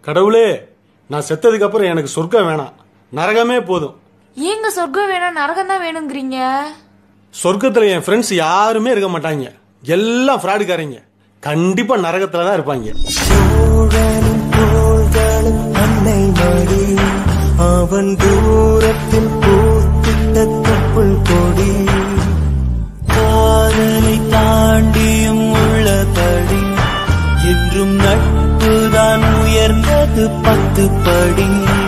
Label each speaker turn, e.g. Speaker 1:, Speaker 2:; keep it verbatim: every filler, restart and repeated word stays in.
Speaker 1: கடவுளே, நான் செத்ததுக்கு அப்புறம் எனக்கு சொர்க்கம் வேணாம், நரகமே போதும்.
Speaker 2: ஏங்க சொர்க்கம் வேணாம் நரகம் தான் வேணுங்கிறீங்க?
Speaker 1: சொர்க்கத்துல என் ஃப்ரெண்ட்ஸ் யாருமே இருக்க மாட்டாங்க, எல்லாம் ஃப்ராடுக்காரங்க. கண்டிப்பா நரகத்துல தான் இருப்பாங்க.
Speaker 3: அவன் தூரத்தில் பூத்திட்ட தொப்புள் கொடி காதலை தாண்டியும் உள்ளபடி என்றும் நட்புதான் உயர்ந்தது பத்து படி.